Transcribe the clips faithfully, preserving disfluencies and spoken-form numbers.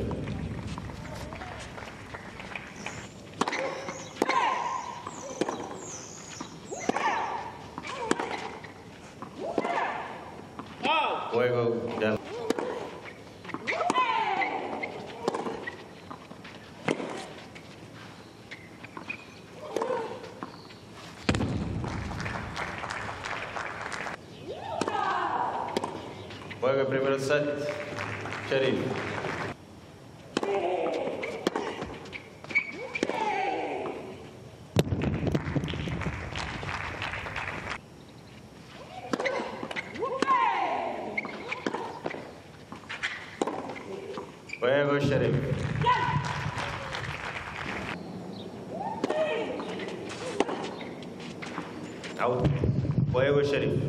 Juego ya. Juega el primer set. Sharif. Juego Sharif. Out. Juego Sharif.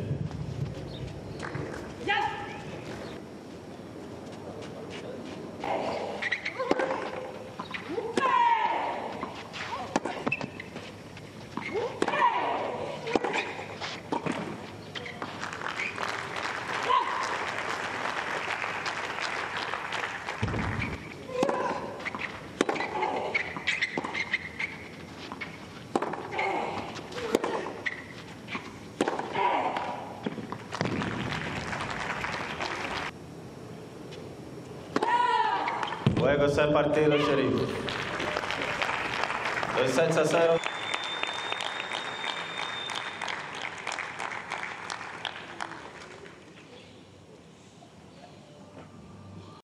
Juego set partido, Sharif. Dos sets a cero.